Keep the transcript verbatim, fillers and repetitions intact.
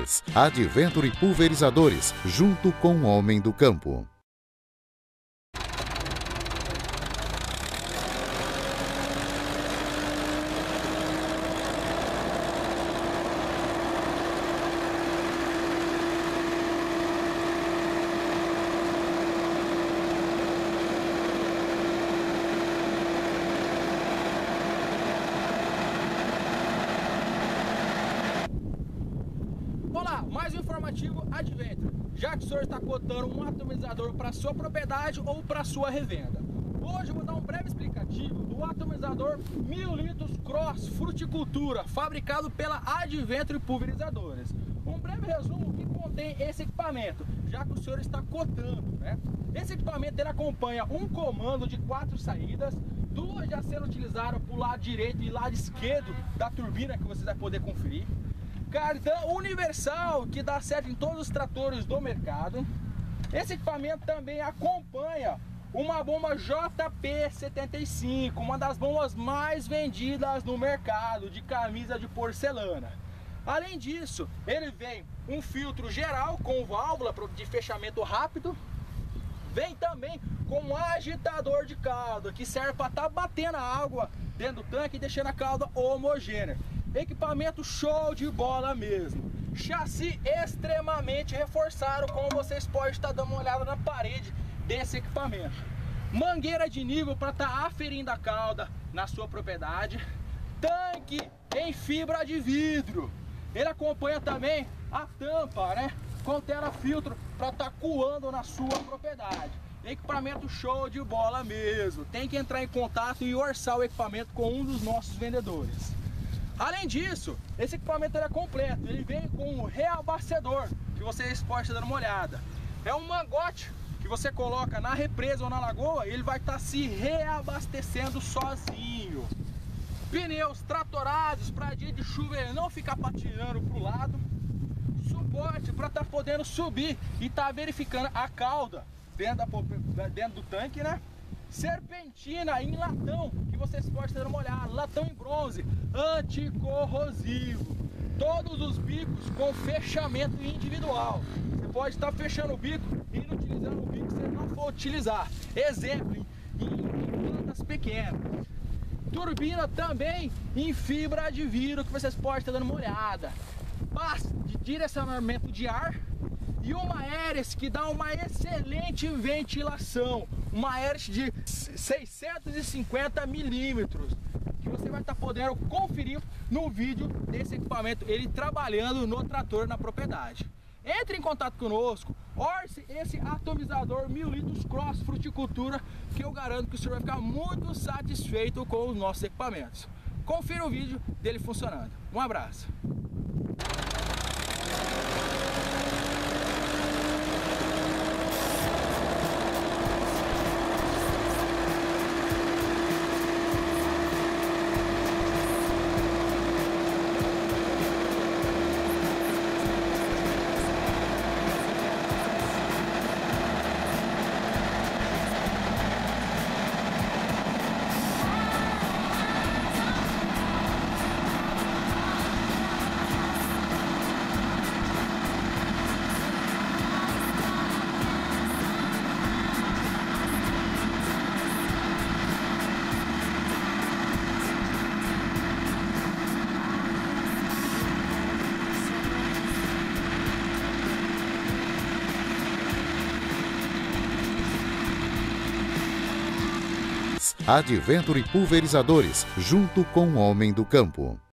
Adventure Pulverizadores, junto com o homem do campo. Olá, mais um informativo Adventure. Já que o senhor está cotando um atomizador para sua propriedade ou para sua revenda, hoje eu vou dar um breve explicativo do atomizador mil litros Cross Fruticultura, fabricado pela Adventure Pulverizadores. Um breve resumo que contém esse equipamento, já que o senhor está cotando, né? Esse equipamento ele acompanha um comando de quatro saídas, duas já sendo utilizadas para o lado direito e lado esquerdo da turbina, que você vai poder conferir. Cardan universal, que dá certo em todos os tratores do mercado. Esse equipamento também acompanha uma bomba J P setenta e cinco, uma das bombas mais vendidas no mercado de camisa de porcelana. Além disso, ele vem um filtro geral com válvula de fechamento rápido. Vem também com um agitador de calda, que serve para estar batendo a água dentro do tanque e deixando a calda homogênea. Equipamento show de bola mesmo. Chassi extremamente reforçado, como vocês podem estar dando uma olhada na parede desse equipamento. Mangueira de nível para estar aferindo a calda na sua propriedade. Tanque em fibra de vidro. Ele acompanha também a tampa, né, com tela-filtro para estar coando na sua propriedade. Equipamento show de bola mesmo. Tem que entrar em contato e orçar o equipamento com um dos nossos vendedores. Além disso, esse equipamento é completo. Ele vem com um reabastecedor, que vocês podem estar dando uma olhada. É um mangote que você coloca na represa ou na lagoa e ele vai estar se reabastecendo sozinho. Pneus tratorados para dia de chuva ele não ficar patinando para o lado. Suporte para estar podendo subir e estar verificando a calda dentro, da, dentro do tanque, né? Serpentina em latão, que vocês podem ter uma olhada, latão em bronze, anticorrosivo. Todos os bicos com fechamento individual. Você pode estar fechando o bico e inutilizando o bico se você não for utilizar. Exemplo, em, em plantas pequenas. Turbina também em fibra de vidro, que vocês podem estar dando uma olhada. Paz de direcionamento de ar. E uma hélice que dá uma excelente ventilação, uma hélice de seiscentos e cinquenta milímetros, que você vai estar podendo conferir no vídeo desse equipamento, ele trabalhando no trator na propriedade. Entre em contato conosco, orce esse atomizador mil litros Cross Fruticultura, que eu garanto que o senhor vai ficar muito satisfeito com os nossos equipamentos. Confira o vídeo dele funcionando. Um abraço! Adventure Pulverizadores, junto com o homem do campo.